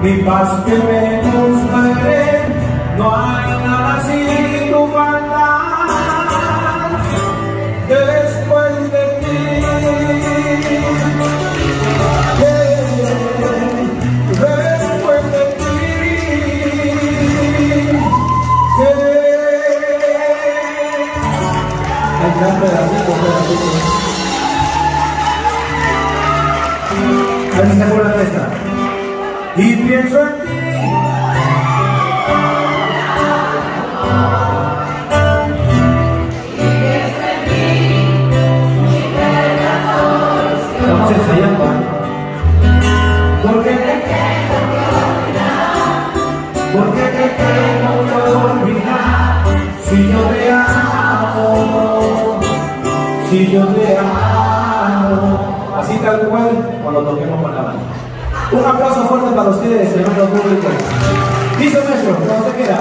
mi paz que me buscaré, no hay nada sin tu falta después de ti. Después de ti. Hay gran pedacito. A ver si se acuerdan de esta. Y pienso en ti. Estamos ensayando. Porque te tengo que olvidar. Porque te tengo que olvidar. Si yo te amo. Si yo te amo. Así tal cual cuando toquemos con la banda. Un aplauso fuerte para ustedes, hermano público. Dice nuestro, cuando se queda.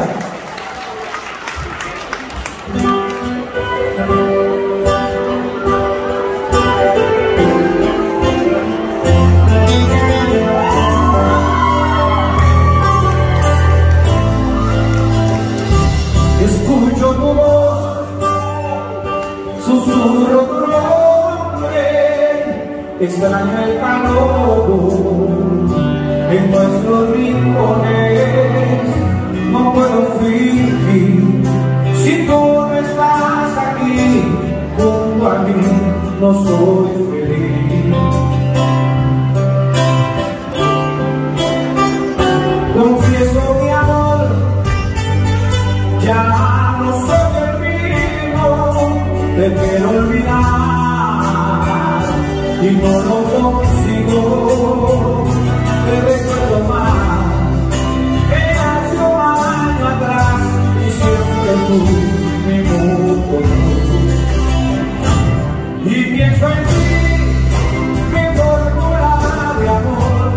Escucho tu voz, susurro tu nombre, extraño el calor en nuestros rincones. No puedo fingir si tú no estás aquí junto a mí, no soy feliz. Confieso mi amor, ya no soy el mismo, te quiero olvidar y no lo consigo. Te recuerdo más que hace un año atrás y siempre tú, mi mundo. Y pienso en ti, mi fórmula de amor.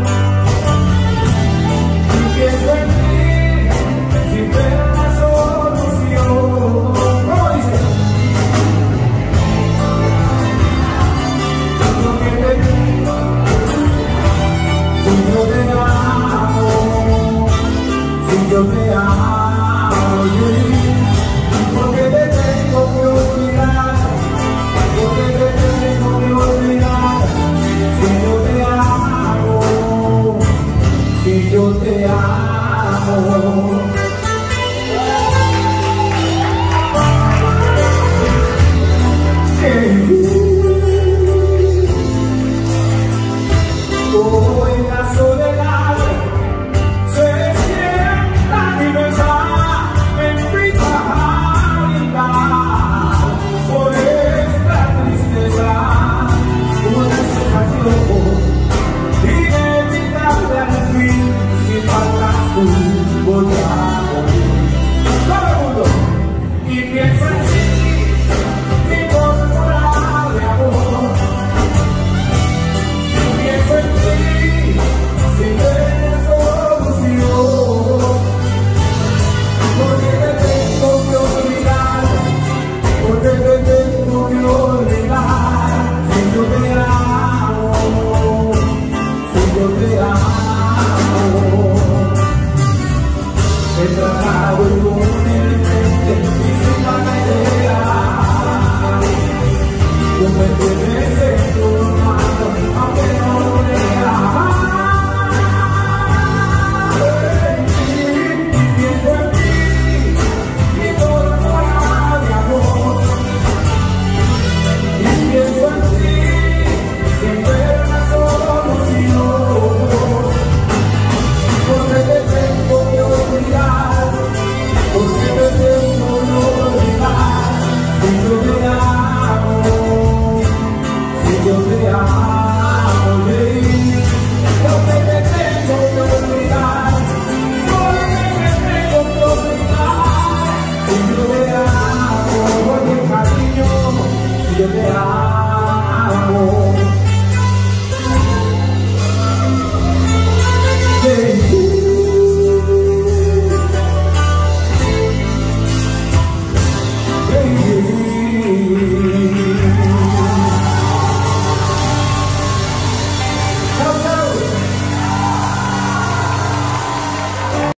Y pienso en ti, sin ver la solución. ¿Cómo dice? Lo que te digo, si yo te amo, si yo te amo, porque te tengo que olvidar, porque te tengo que olvidar, si yo te amo, si yo te amo. Todo en la soledad.